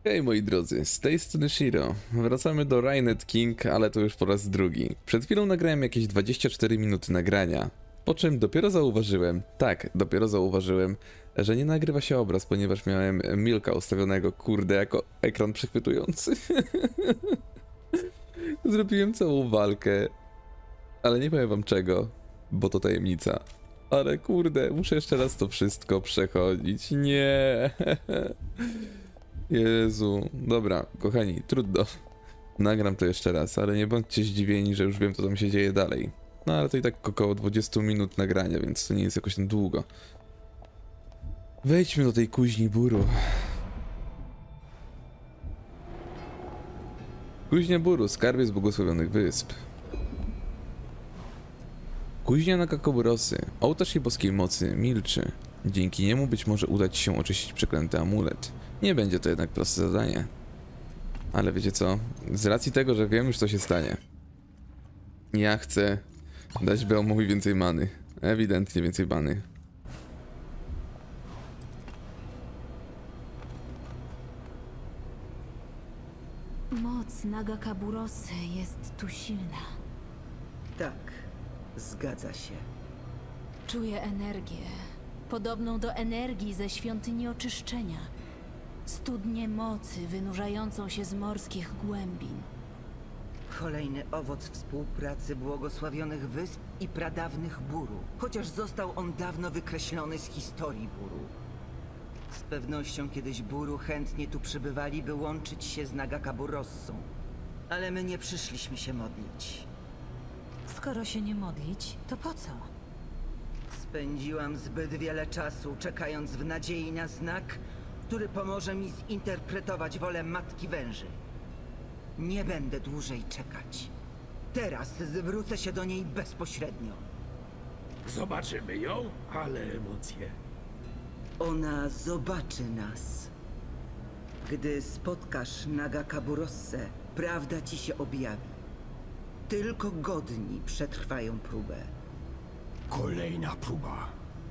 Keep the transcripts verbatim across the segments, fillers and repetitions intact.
Hej moi drodzy, z tej strony Shiro. Wracamy do Rainet King, ale to już po raz drugi. Przed chwilą nagrałem jakieś dwadzieścia cztery minuty nagrania, po czym dopiero zauważyłem, tak, dopiero zauważyłem, że nie nagrywa się obraz, ponieważ miałem Milka ustawionego, kurde, jako ekran przechwytujący. Zrobiłem całą walkę, ale nie powiem wam czego, bo to tajemnica. Ale kurde, muszę jeszcze raz to wszystko przechodzić, nie. Jezu, dobra, kochani, trudno. Nagram to jeszcze raz, ale nie bądźcie zdziwieni, że już wiem, co tam się dzieje dalej. No ale to i tak około dwadzieścia minut nagrania, więc to nie jest jakoś tak długo. Wejdźmy do tej kuźni Buru. Kuźnia Buru, skarbiec błogosławionych wysp. Kuźnia Nagakoburosy, ołtarz jej boskiej mocy, milczy. Dzięki niemu być może udać ci się oczyścić przeklęty amulet. Nie będzie to jednak proste zadanie. Ale wiecie co? Z racji tego, że wiem już co się stanie. Ja chcę dać Beomowi więcej many. Ewidentnie więcej many. Moc Nagakaburosy jest tu silna. Tak, zgadza się. Czuję energię, podobną do energii ze świątyni oczyszczenia. Studnię mocy wynurzającą się z morskich głębin. Kolejny owoc współpracy błogosławionych wysp i pradawnych Buru. Chociaż został on dawno wykreślony z historii Buru. Z pewnością kiedyś Buru chętnie tu przybywali, by łączyć się z Nagakaburossą. Ale my nie przyszliśmy się modlić. Skoro się nie modlić, to po co? Spędziłam zbyt wiele czasu czekając w nadziei na znak, który pomoże mi zinterpretować wolę Matki Węży. Nie będę dłużej czekać. Teraz zwrócę się do niej bezpośrednio. Zobaczymy ją, ale emocje. Ona zobaczy nas. Gdy spotkasz Nagakaburossę, prawda ci się objawi. Tylko godni przetrwają próbę. Kolejna próba.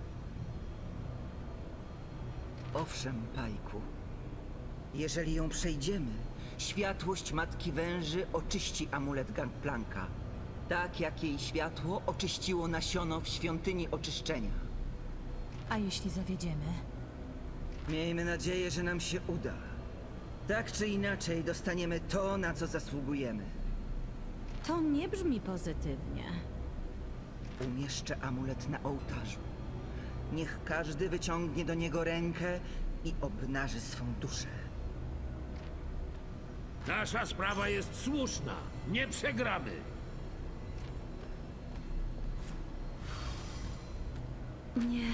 Owszem, Pajku. Jeżeli ją przejdziemy, światłość Matki Węży oczyści amulet Gangplanka. Tak jak jej światło oczyściło nasiono w świątyni oczyszczenia. A jeśli zawiedziemy? Miejmy nadzieję, że nam się uda. Tak czy inaczej dostaniemy to, na co zasługujemy. To nie brzmi pozytywnie. Umieszczę amulet na ołtarzu. Niech każdy wyciągnie do niego rękę i obnaży swą duszę. Nasza sprawa jest słuszna. Nie przegramy. Nie.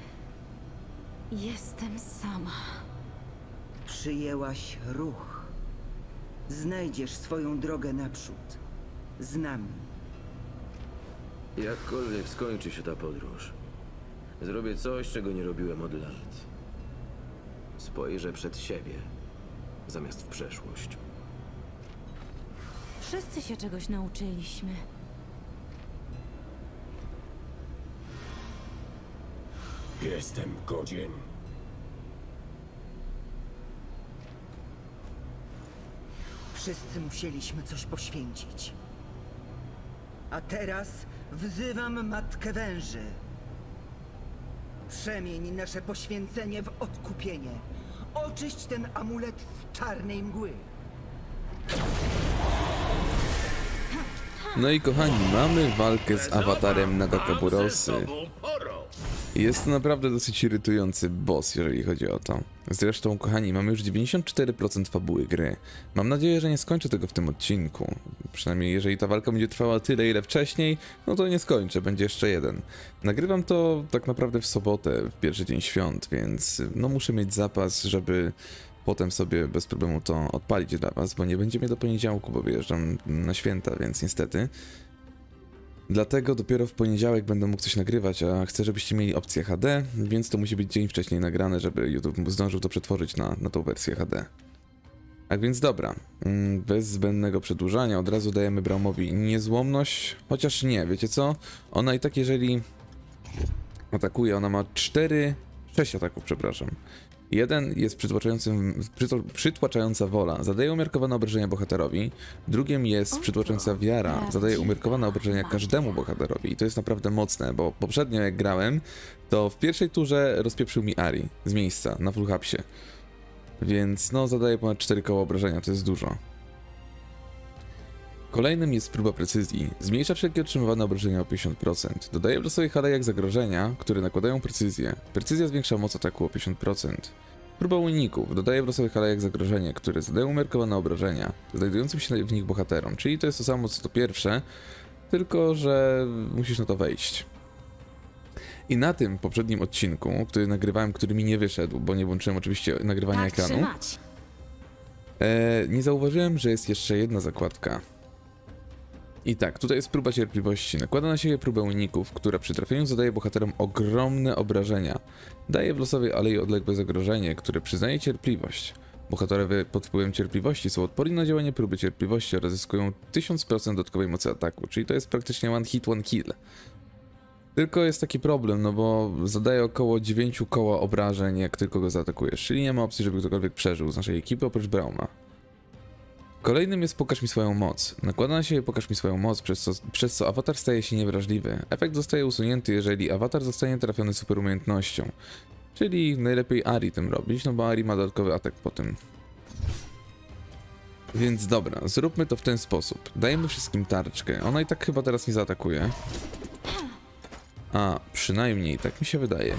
Jestem sama. Przyjęłaś ruch. Znajdziesz swoją drogę naprzód. Z nami. Jakkolwiek skończy się ta podróż, zrobię coś, czego nie robiłem od lat. Spojrzę przed siebie, zamiast w przeszłość. Wszyscy się czegoś nauczyliśmy. Jestem godzien. Wszyscy musieliśmy coś poświęcić. A teraz wzywam Matkę Węży. Przemień nasze poświęcenie w odkupienie. Oczyść ten amulet z czarnej mgły. No i kochani, mamy walkę z awatarem Nagakaburosy. Jest to naprawdę dosyć irytujący boss, jeżeli chodzi o to. Zresztą, kochani, mamy już dziewięćdziesiąt cztery procent fabuły gry. Mam nadzieję, że nie skończę tego w tym odcinku. Przynajmniej jeżeli ta walka będzie trwała tyle, ile wcześniej, no to nie skończę, będzie jeszcze jeden. Nagrywam to tak naprawdę w sobotę, w pierwszy dzień świąt, więc no muszę mieć zapas, żeby potem sobie bez problemu to odpalić dla was, bo nie będzie mnie do poniedziałku, bo wyjeżdżam na święta, więc niestety. Dlatego dopiero w poniedziałek będę mógł coś nagrywać, a chcę, żebyście mieli opcję H D, więc to musi być dzień wcześniej nagrane, żeby YouTube zdążył to przetworzyć na, na tą wersję H D. Tak więc dobra, bez zbędnego przedłużania od razu dajemy Braumowi niezłomność, chociaż nie, wiecie co? Ona i tak jeżeli atakuje, ona ma cztery, sześć ataków, przepraszam. Jeden jest przytłaczającym, przytł- przytłaczająca wola, zadaje umiarkowane obrażenia bohaterowi. Drugim jest przytłaczająca wiara, zadaje umiarkowane obrażenia każdemu bohaterowi. I to jest naprawdę mocne, bo poprzednio jak grałem, to w pierwszej turze rozpieprzył mi Ahri z miejsca na full hapsie. Więc no, zadaje ponad cztery koła obrażenia, to jest dużo. Kolejnym jest próba precyzji. Zmniejsza wszelkie otrzymywane obrażenia o pięćdziesiąt procent. Dodaje w losowych halejach zagrożenia, które nakładają precyzję. Precyzja zwiększa moc ataku o pięćdziesiąt procent. Próba uników. Dodaje w losowych halejach zagrożenie, które zadają umiarkowane obrażenia znajdującym się w nich bohaterom. Czyli to jest to samo co to pierwsze, tylko że musisz na to wejść. I na tym poprzednim odcinku, który nagrywałem, który mi nie wyszedł, bo nie włączyłem oczywiście nagrywania Tak ekranu, trzymać. e, nie zauważyłem, że jest jeszcze jedna zakładka. I tak, tutaj jest próba cierpliwości. Nakłada na siebie próbę uników, która przy trafieniu zadaje bohaterom ogromne obrażenia. Daje w losowej alei odległe zagrożenie, które przyznaje cierpliwość. Bohaterowie pod wpływem cierpliwości są odporni na działanie próby cierpliwości oraz zyskują tysiąc procent dodatkowej mocy ataku, czyli to jest praktycznie one hit, one kill. Tylko jest taki problem, no bo zadaje około dziewięć koła obrażeń, jak tylko go zaatakujesz, czyli nie ma opcji, żeby ktokolwiek przeżył z naszej ekipy oprócz Brauma. Kolejnym jest pokaż mi swoją moc. Nakłada na siebie pokaż mi swoją moc, przez co, przez co awatar staje się niewrażliwy. Efekt zostaje usunięty, jeżeli awatar zostanie trafiony super umiejętnością. Czyli najlepiej Ahri tym robić, no bo Ahri ma dodatkowy atak po tym. Więc dobra, zróbmy to w ten sposób. Dajemy wszystkim tarczkę. Ona i tak chyba teraz nie zaatakuje. A, przynajmniej tak mi się wydaje.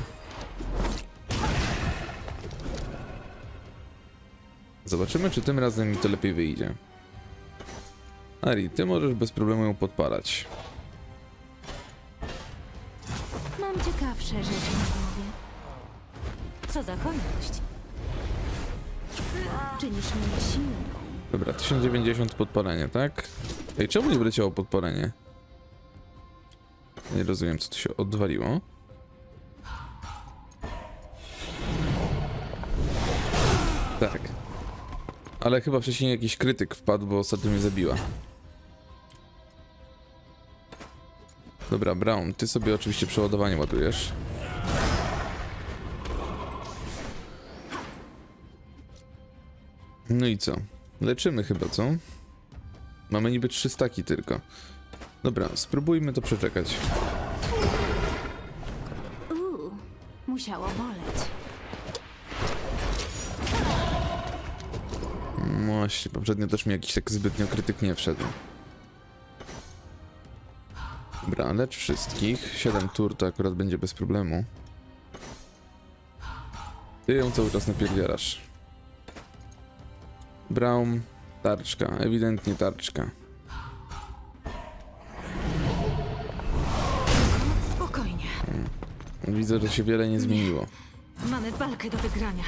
Zobaczymy, czy tym razem mi to lepiej wyjdzie. Ahri, ty możesz bez problemu ją podpalać. Mam ciekawsze rzeczy na głowie. Co za hojność. Czynisz mnie silną. Dobra, tysiąc dziewięćdziesiąt podpalenie, tak? Ej, czemu nie wyleciało podpalenie? Nie rozumiem, co tu się odwaliło. Tak. Ale chyba wcześniej jakiś krytyk wpadł, bo ostatnio mnie zabiła. Dobra, Braum, ty sobie oczywiście przeładowanie ładujesz. No i co? Leczymy chyba, co? Mamy niby trzy staki tylko. Dobra, spróbujmy to przeczekać. Uuu, musiało boleć. Właśnie, poprzednio też mi jakiś tak zbytnio krytyk nie wszedł. Dobra, lecz wszystkich. siedem tur to akurat będzie bez problemu. Ty ją cały czas napierdzielasz. Braum, tarczka, ewidentnie tarczka. Spokojnie. Widzę, że się wiele nie zmieniło. Mamy walkę do wygrania.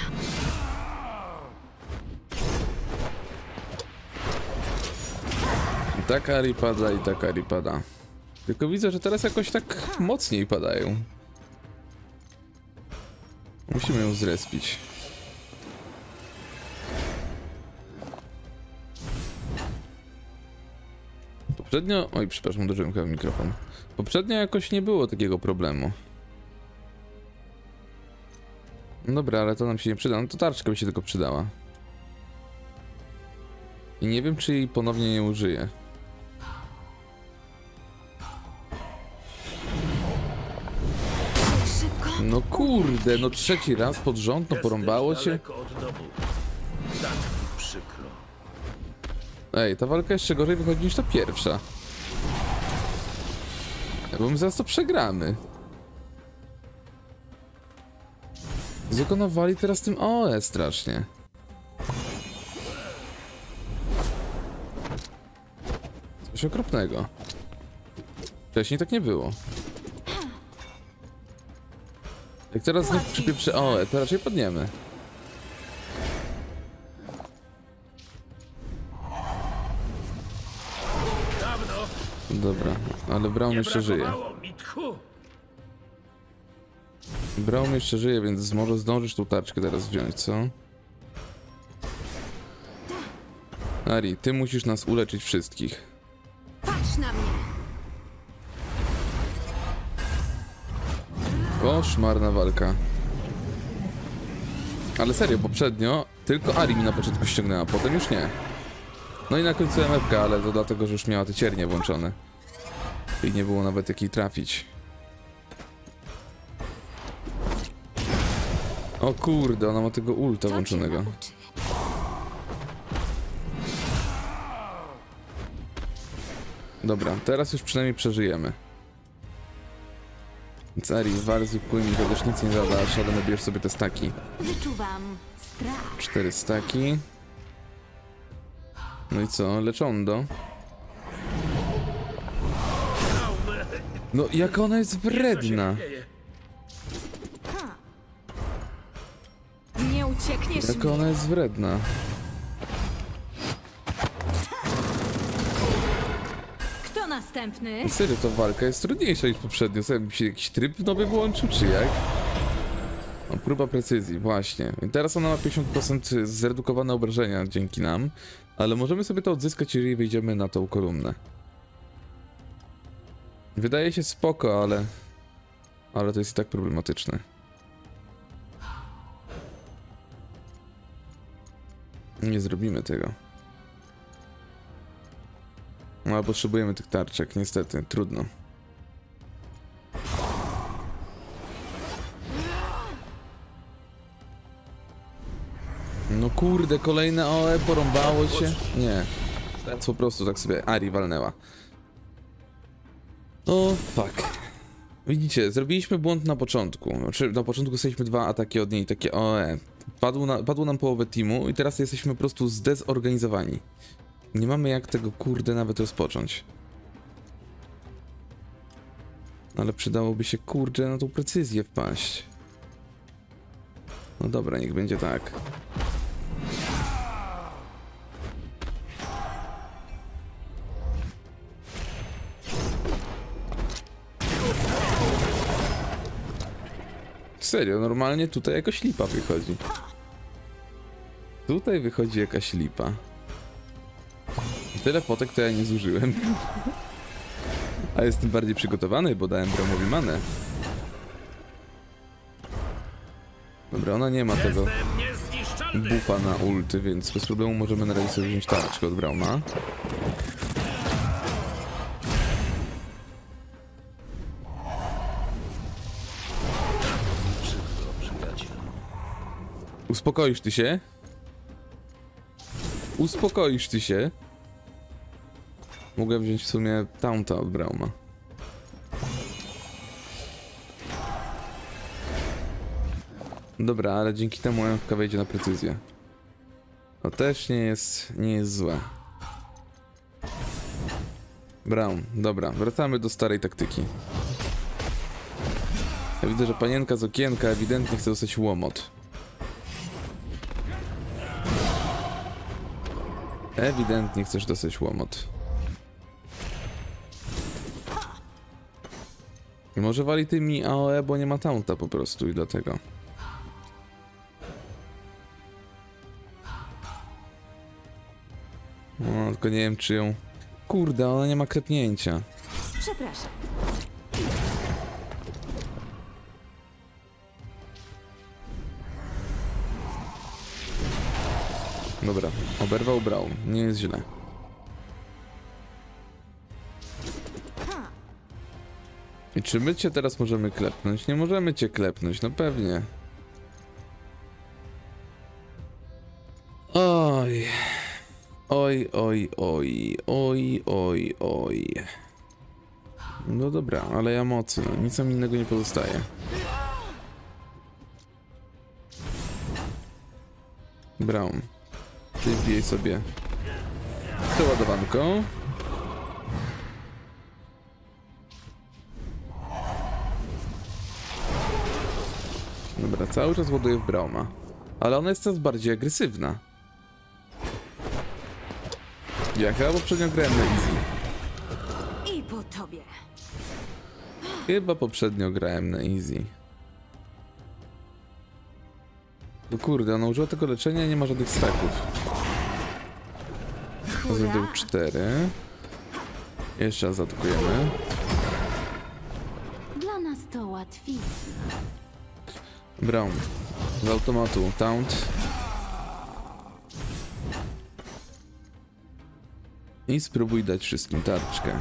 I tak Ahri pada, i tak Ahri pada. Tylko widzę, że teraz jakoś tak mocniej padają. Musimy ją zrespić. Poprzednio... Oj, przepraszam, uderzyłem chyba w mikrofon. Poprzednio jakoś nie było takiego problemu. Dobra, ale to nam się nie przyda. No to tarczka by się tylko przydała. I nie wiem, czy jej ponownie nie użyję. Szybko. No kurde, no trzeci raz pod rząd, no porąbało cię. Daleko od domu. Tak mi przykro. Ej, ta walka jeszcze gorzej wychodzi niż ta pierwsza. Bo my zaraz to przegramy. Zakonowali teraz tym O E strasznie. Coś okropnego. Wcześniej tak nie było. Jak teraz znów przypieprzy O E, to raczej padniemy. Dawno Dobra, ale Braum nie jeszcze żyje. brakowało mi tchu. Braum jeszcze żyje, więc może zdążysz tą tarczkę teraz wziąć, co? Ahri, ty musisz nas uleczyć wszystkich. Patrz na mnie. Koszmarna walka. Ale serio, poprzednio tylko Ari mi na początku ściągnęła, potem już nie. No i na końcu M F K, ale to dlatego, że już miała te ciernie włączone. I nie było nawet jak jej trafić. O kurde, ona ma tego ulta włączonego. Dobra, teraz już przynajmniej przeżyjemy. Więc Ari, wal zwykłymi, chociaż nic nie zadasz, ale nabierz sobie te staki. Wyczuwam strach. Cztery staki. No i co? Leczondo. No jak ona jest wredna. Nie uciekniesz Jak mi. ona jest wredna. Kto następny? Serio, ta walka jest trudniejsza niż poprzednio. Co, jakby się jakiś tryb nowy włączył, czy jak? No, próba precyzji, właśnie. I teraz ona ma pięćdziesiąt procent zredukowane obrażenia dzięki nam, ale możemy sobie to odzyskać, jeżeli wejdziemy na tą kolumnę. Wydaje się spoko, ale... Ale to jest i tak problematyczne. Nie zrobimy tego. No, ale potrzebujemy tych tarczek, niestety, trudno. No kurde, kolejne O E porąbało się. Nie. Teraz po prostu tak sobie Ari walnęła. O fuck. Widzicie, zrobiliśmy błąd na początku. Znaczy, na początku staliśmy dwa ataki od niej, takie O E. Padło, na, padło nam połowę teamu i teraz jesteśmy po prostu zdezorganizowani. Nie mamy jak tego kurde nawet rozpocząć. Ale przydałoby się kurde na tą precyzję wpaść. No dobra, niech będzie tak. Serio, normalnie tutaj jakaś lipa wychodzi. Tutaj wychodzi jakaś lipa. Tyle potek to ja nie zużyłem. A jestem bardziej przygotowany, bo dałem Braumowi manę. Dobra, ona nie ma tego buffa na ulty, więc bez problemu możemy na razie sobie wziąć tarczkę od Brauma. Uspokoisz ty się? Uspokoisz ty się? Mogłem wziąć w sumie taunta od Brauma. Dobra, ale dzięki temu M F K wejdzie na precyzję. To też nie jest, nie jest złe. Braum, dobra, wracamy do starej taktyki. Ja widzę, że panienka z okienka ewidentnie chce dostać łomot. Ewidentnie chcesz dostać łomot. I może wali tymi A O E, bo nie ma taunta po prostu i dlatego. No, tylko nie wiem czy ją... Kurde, ona nie ma klepnięcia. Przepraszam. Dobra, oberwał Braum, nie jest źle. I czy my cię teraz możemy klepnąć? Nie możemy cię klepnąć, no pewnie. Oj. Oj, oj, oj, oj, oj, oj. No dobra, ale ja mocy, nic nam innego nie pozostaje. Braum. Ty wbijaj sobie przeładowanką. Dobra, cały czas ładuję w Brauma. Ale ona jest coraz bardziej agresywna. Ja chyba poprzednio grałem na easy. I po tobie. Chyba poprzednio grałem na easy. No kurde, ona użyła tego leczenia i nie ma żadnych staków. Zrobił cztery. Jeszcze raz zaatakujemy. Dla nas to łatwizna. Braum. Z automatu taunt. I spróbuj dać wszystkim tarczkę.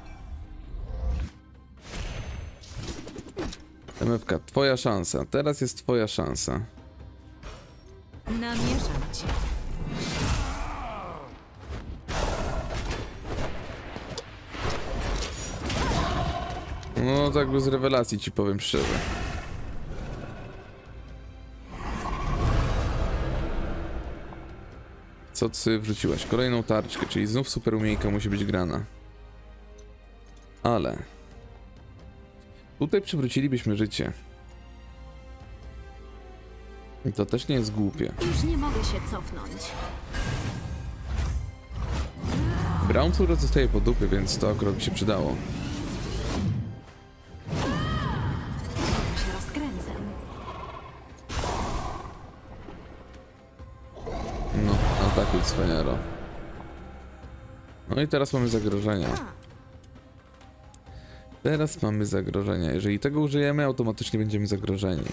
M F K, twoja szansa. Teraz jest twoja szansa. Namieszam cię. No tak bez rewelacji ci powiem szczerze. Co ty wrzuciłaś? Kolejną tarczkę, czyli znów super umiejka musi być grana. Ale... tutaj przywrócilibyśmy życie. I to też nie jest głupie. Już nie mogę się cofnąć. Brown Tour zostaje po dupie, więc to akurat by się przydało. się rozkręcę. No, atakuj cwaniaro. No i teraz mamy zagrożenia. Teraz mamy zagrożenia. Jeżeli tego użyjemy, automatycznie będziemy zagrożeni.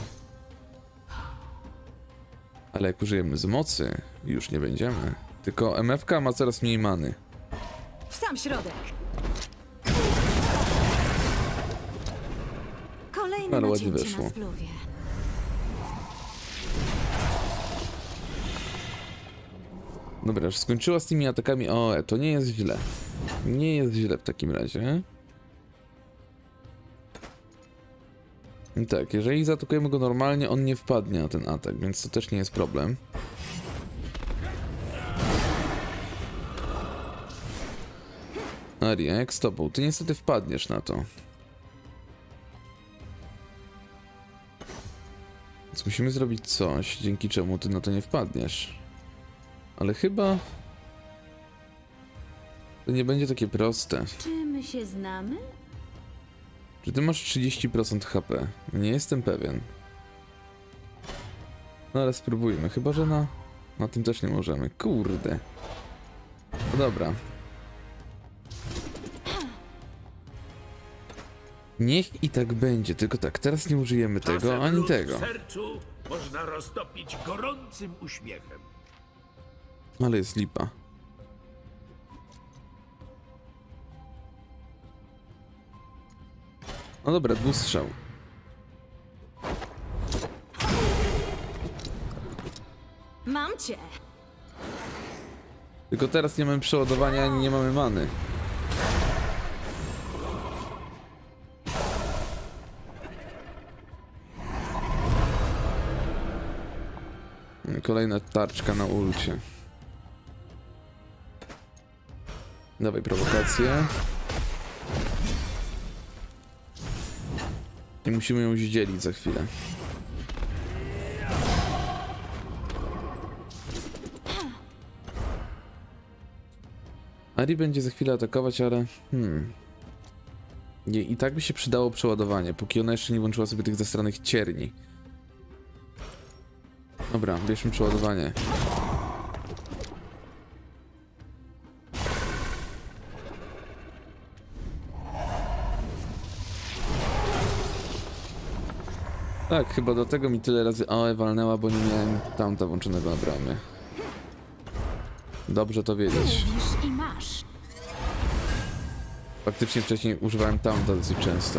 Ale jak użyjemy z mocy, już nie będziemy. Tylko M F K ma coraz mniej many. W sam środek. Kolejne Ale ładnie nacięcie weszło. na spluwie. Dobra, już skończyła z tymi atakami. O, to nie jest źle. Nie jest źle w takim razie. I tak, jeżeli zaatakujemy go normalnie, on nie wpadnie na ten atak, więc to też nie jest problem. Aria, jak z tobą? Ty niestety wpadniesz na to. Więc musimy zrobić coś, dzięki czemu ty na to nie wpadniesz. Ale chyba... to nie będzie takie proste. Czy my się znamy? Czy ty masz trzydzieści procent H P? Nie jestem pewien. No ale spróbujmy, chyba że na... na tym też nie możemy. Kurde. No dobra. Niech i tak będzie, tylko tak, teraz nie użyjemy tego, Czasem ani lód tego. w sercu można roztopić gorącym uśmiechem. Ale jest lipa. No dobra, dwustrzał. Mam cię. Tylko teraz nie mamy przeładowania, ani nie mamy many. Kolejna tarczka na ulcie. Dawaj prowokację. I musimy ją zdzielić za chwilę. Ari będzie za chwilę atakować, ale... Hmm... Nie, i tak by się przydało przeładowanie, póki ona jeszcze nie włączyła sobie tych zastranych cierni. Dobra, bierzmy przeładowanie. Tak, chyba do tego mi tyle razy A O E walnęła, bo nie miałem tamta włączonego na bramie. Dobrze to wiedzieć. Lubisz i masz. Faktycznie wcześniej używałem tamta dosyć często.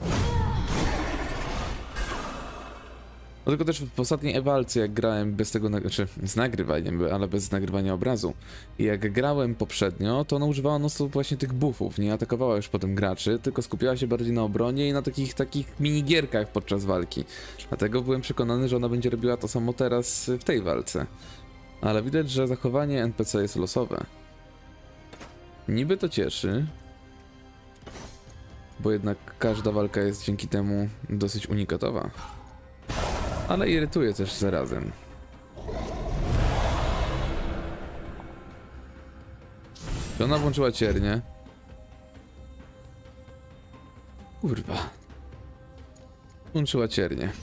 No tylko też w ostatniej ewalce, jak grałem bez tego, znaczy z nagrywaniem, ale bez nagrywania obrazu. I jak grałem poprzednio, to ona używała no właśnie tych buffów, nie atakowała już potem graczy, tylko skupiała się bardziej na obronie i na takich takich minigierkach podczas walki. Dlatego byłem przekonany, że ona będzie robiła to samo teraz w tej walce. Ale widać, że zachowanie N P C jest losowe. Niby to cieszy, bo jednak każda walka jest dzięki temu dosyć unikatowa. Ale irytuje też zarazem. Czy ona włączyła ciernię? Kurwa. Włączyła ciernię.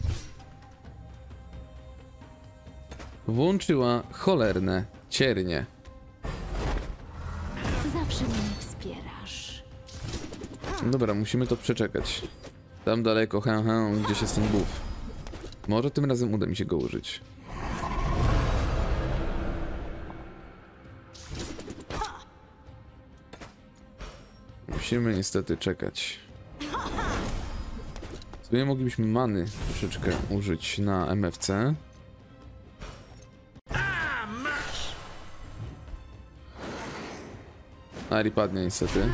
Włączyła cholerne ciernie. Zawsze mnie wspierasz. Dobra, musimy to przeczekać. Tam daleko, he, he, gdzieś jest ten buff. Może tym razem uda mi się go użyć. Musimy niestety czekać. W sumie moglibyśmy many troszeczkę użyć na M F C. Ari padnie niestety.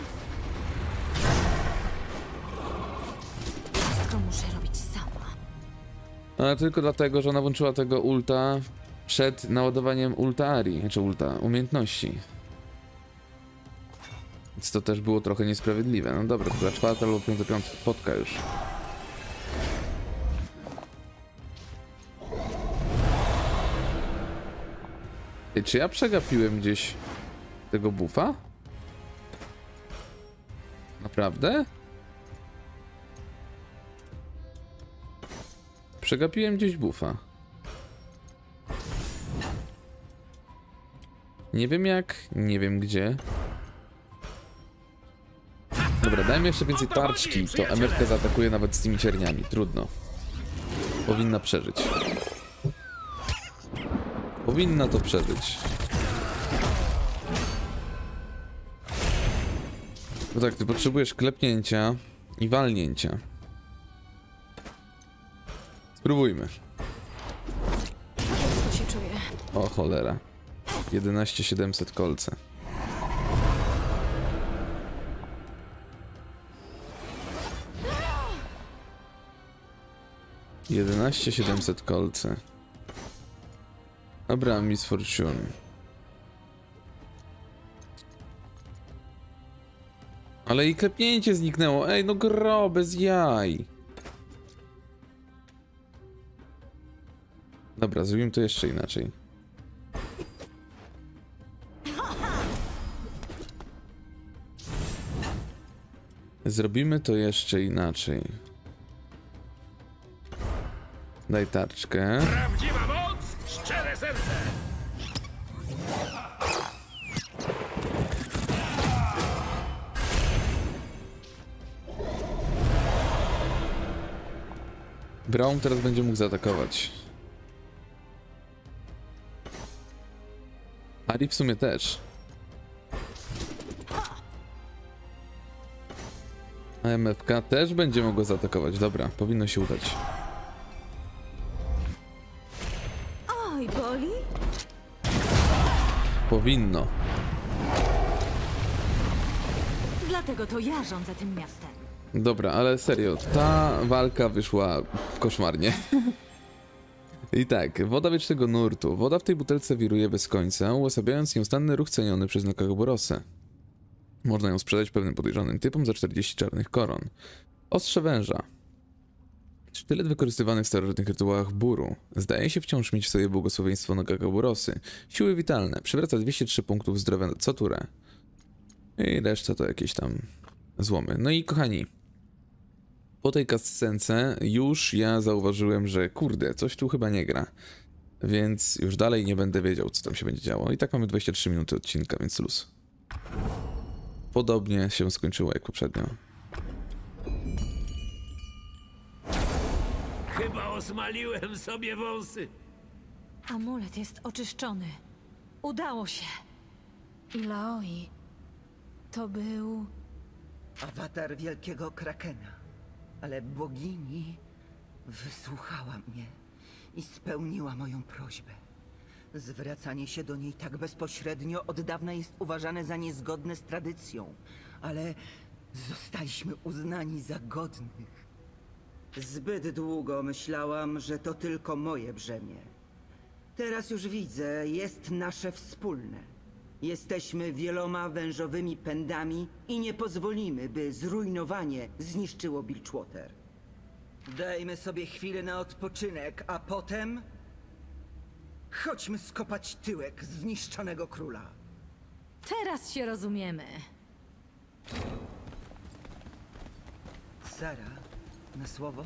Wszystko muszę robić sama. Ale tylko dlatego, że ona włączyła tego ulta przed naładowaniem ulta Ari, znaczy ulta umiejętności. Więc to też było trochę niesprawiedliwe. No dobra, to była czwarta albo piąta, piąta spotka już. Ej, czy ja przegapiłem gdzieś tego buffa? Naprawdę? Przegapiłem gdzieś buffa. Nie wiem jak, nie wiem gdzie. Dobra, dajmy jeszcze więcej tarczki, to M F K zaatakuje nawet z tymi cierniami. Trudno. Powinna przeżyć. Powinna to przeżyć. No tak, ty potrzebujesz klepnięcia i walnięcia. Spróbujmy. Kiepsko się czuję. O cholera. jedenaście siedemset kolce. jedenaście siedemset kolce. Dobra, Miss Fortune. Ale i klepnięcie zniknęło. Ej, no gro, bez jaj. Dobra, zrobimy to jeszcze inaczej. Zrobimy to jeszcze inaczej. Daj tarczkę. Prawdziwa moc, szczere serce! Braum teraz będzie mógł zaatakować. Ari w sumie też. A M F K też będzie mogło zaatakować. Dobra, powinno się udać. Oj, boli? Powinno. Dlatego to ja rządzę tym miastem. Dobra, ale serio, ta walka wyszła koszmarnie. I tak, woda wiecznego nurtu. Woda w tej butelce wiruje bez końca, uosabiając nieustanny ruch ceniony przez Nakagoborosę. Można ją sprzedać pewnym podejrzanym typom za czterdzieści czarnych koron. Ostrze węża. Sztylet wykorzystywany w starożytnych rytuałach Buru. Zdaje się wciąż mieć w sobie błogosławieństwo Nakagoborosy. Siły witalne. Przywraca dwieście trzy punktów zdrowia co turę. I reszta to jakieś tam złomy. No i kochani, po tej cutscence już ja zauważyłem, że kurde, coś tu chyba nie gra. Więc już dalej nie będę wiedział, co tam się będzie działo. I tak mamy dwadzieścia trzy minuty odcinka, więc luz. Podobnie się skończyło jak poprzednio. Chyba osmaliłem sobie wąsy. Amulet jest oczyszczony. Udało się. Ilaoi, to był... Awatar wielkiego krakena. Ale bogini wysłuchała mnie i spełniła moją prośbę. Zwracanie się do niej tak bezpośrednio od dawna jest uważane za niezgodne z tradycją, ale zostaliśmy uznani za godnych. Zbyt długo myślałam, że to tylko moje brzemię. Teraz już widzę, jest nasze wspólne. Jesteśmy wieloma wężowymi pędami i nie pozwolimy, by zrujnowanie zniszczyło Bilgewater. Dajmy sobie chwilę na odpoczynek, a potem... chodźmy skopać tyłek zniszczonego króla. Teraz się rozumiemy. Sara, na słowo?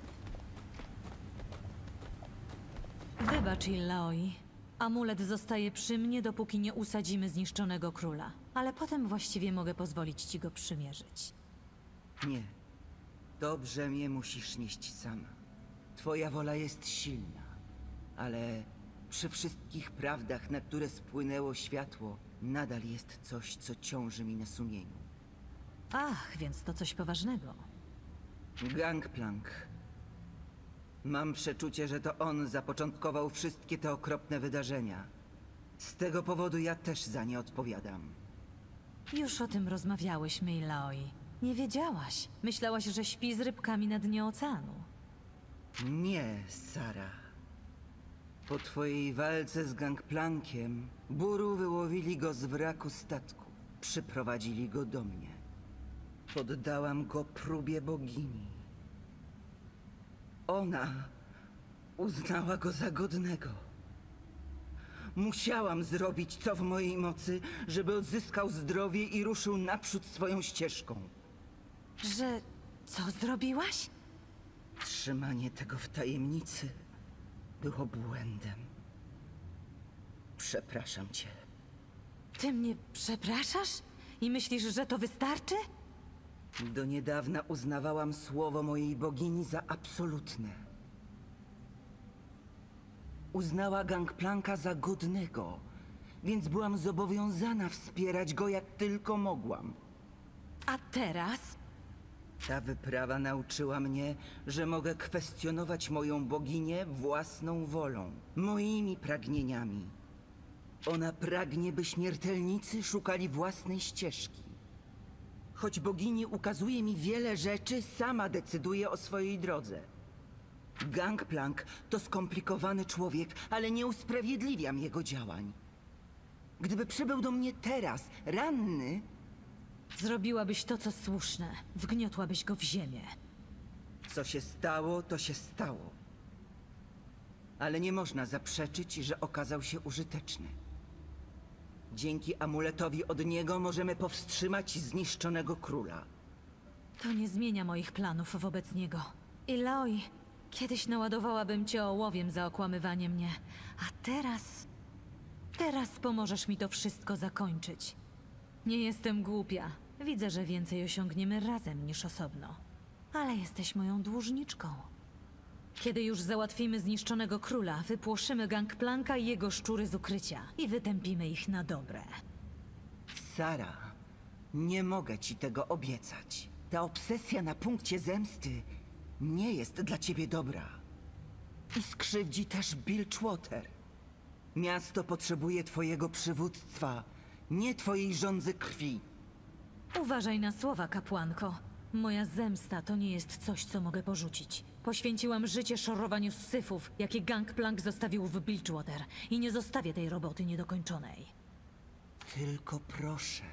Wybacz, Ilaoi. Amulet zostaje przy mnie, dopóki nie usadzimy zniszczonego króla. Ale potem właściwie mogę pozwolić ci go przymierzyć. Nie. To brzemię musisz nieść sama. Twoja wola jest silna, ale przy wszystkich prawdach, na które spłynęło światło, nadal jest coś, co ciąży mi na sumieniu. Ach, więc to coś poważnego. Gangplank. Mam przeczucie, że to on zapoczątkował wszystkie te okropne wydarzenia. Z tego powodu ja też za nie odpowiadam. Już o tym rozmawiałyśmy, Illaoi. Nie wiedziałaś. Myślałaś, że śpi z rybkami na dnie oceanu. Nie, Sara. Po twojej walce z Gangplankiem, Buru wyłowili go z wraku statku. Przyprowadzili go do mnie. Poddałam go próbie bogini. Ona uznała go za godnego. Musiałam zrobić co w mojej mocy, żeby odzyskał zdrowie i ruszył naprzód swoją ścieżką. Że... co zrobiłaś? Trzymanie tego w tajemnicy było błędem. Przepraszam cię. Ty mnie przepraszasz? I myślisz, że to wystarczy? Do niedawna uznawałam słowo mojej bogini za absolutne. Uznała Gangplanka za godnego, więc byłam zobowiązana wspierać go jak tylko mogłam. A teraz? Ta wyprawa nauczyła mnie, że mogę kwestionować moją boginię własną wolą, moimi pragnieniami. Ona pragnie, by śmiertelnicy szukali własnej ścieżki. Choć bogini ukazuje mi wiele rzeczy, sama decyduje o swojej drodze. Gangplank to skomplikowany człowiek, ale nie usprawiedliwiam jego działań. Gdyby przybył do mnie teraz, ranny, Zrobiłabyś to, co słuszne. Wgniotłabyś go w ziemię. co się stało, to się stało. Ale nie można zaprzeczyć, że okazał się użyteczny. Dzięki amuletowi od niego możemy powstrzymać zniszczonego króla. To nie zmienia moich planów wobec niego. Illaoi, kiedyś naładowałabym cię ołowiem za okłamywanie mnie. A teraz... Teraz pomożesz mi to wszystko zakończyć. Nie jestem głupia. Widzę, że więcej osiągniemy razem niż osobno. Ale jesteś moją dłużniczką. Kiedy już załatwimy zniszczonego króla, wypłoszymy Gangplanka i jego szczury z ukrycia i wytępimy ich na dobre. Sara, nie mogę ci tego obiecać. Ta obsesja na punkcie zemsty nie jest dla ciebie dobra. I skrzywdzi też Bilgewater. Miasto potrzebuje twojego przywództwa, nie twojej żądzy krwi. Uważaj na słowa, kapłanko. Moja zemsta to nie jest coś, co mogę porzucić. Poświęciłam życie szorowaniu syfów, jakie Gangplank zostawił w Bilgewater i nie zostawię tej roboty niedokończonej. Tylko proszę,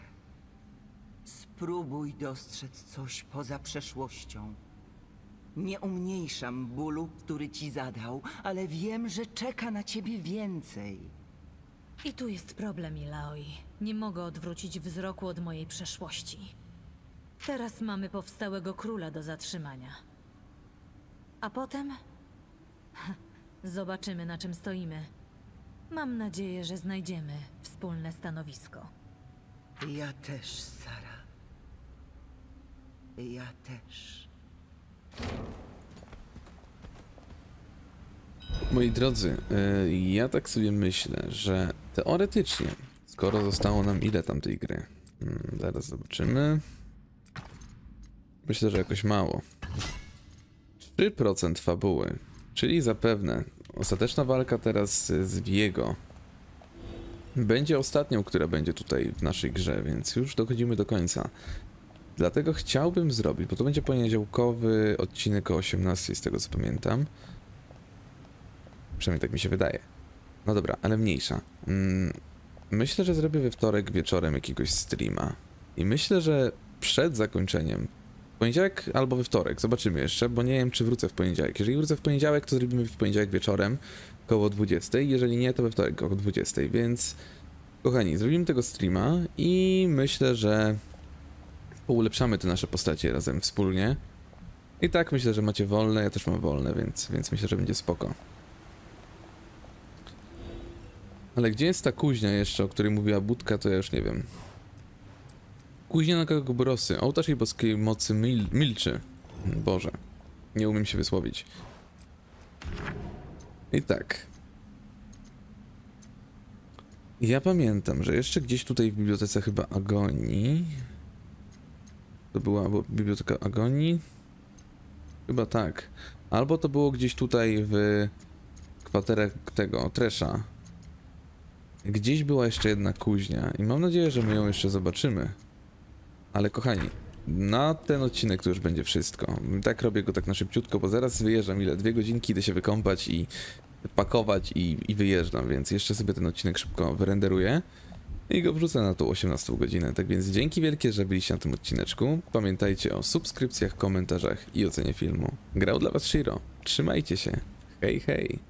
spróbuj dostrzec coś poza przeszłością. Nie umniejszam bólu, który ci zadał, ale wiem, że czeka na ciebie więcej. I tu jest problem, Illaoi. Nie mogę odwrócić wzroku od mojej przeszłości. Teraz mamy powstałego króla do zatrzymania. A potem... zobaczymy, na czym stoimy. Mam nadzieję, że znajdziemy wspólne stanowisko. Ja też, Sara. Ja też. Moi drodzy, y, ja tak sobie myślę, że teoretycznie, skoro zostało nam ile tam tej gry? Hmm, zaraz zobaczymy. Myślę, że jakoś mało. trzy procent fabuły, czyli zapewne ostateczna walka teraz z Viego będzie ostatnią, która będzie tutaj w naszej grze, więc już dochodzimy do końca. Dlatego chciałbym zrobić, bo to będzie poniedziałkowy odcinek o osiemnastej, z tego co pamiętam. Przynajmniej tak mi się wydaje. No dobra, ale mniejsza. Myślę, że zrobię we wtorek wieczorem jakiegoś streama. I myślę, że przed zakończeniem, w poniedziałek albo we wtorek, zobaczymy jeszcze, bo nie wiem, czy wrócę w poniedziałek. Jeżeli wrócę w poniedziałek, to zrobimy w poniedziałek wieczorem koło dwudziestej, jeżeli nie, to we wtorek koło dwudziestej, więc kochani, zrobimy tego streama i myślę, że ulepszamy te nasze postacie razem wspólnie. I tak myślę, że macie wolne, ja też mam wolne, więc, więc myślę, że będzie spoko. Ale gdzie jest ta kuźnia jeszcze, o której mówiła Budka, to ja już nie wiem. Kuźnia Nagagoborosy. Ołtarz jej boskiej mocy mil milczy. Boże. Nie umiem się wysłowić. I tak. Ja pamiętam, że jeszcze gdzieś tutaj w bibliotece chyba Agonii. To była albo biblioteka Agonii? Chyba tak. Albo to było gdzieś tutaj w kwaterach tego, Tresha. Gdzieś była jeszcze jedna kuźnia i mam nadzieję, że my ją jeszcze zobaczymy. Ale kochani, na ten odcinek to już będzie wszystko. Tak robię go tak na szybciutko, bo zaraz wyjeżdżam, ile? Dwie godzinki, idę się wykąpać i pakować i, i wyjeżdżam, więc jeszcze sobie ten odcinek szybko wyrenderuję i go wrzucę na tą osiemnastą godzinę. Tak więc dzięki wielkie, że byliście na tym odcineczku. Pamiętajcie o subskrypcjach, komentarzach i ocenie filmu. Grał dla was Shiro. Trzymajcie się. Hej, hej.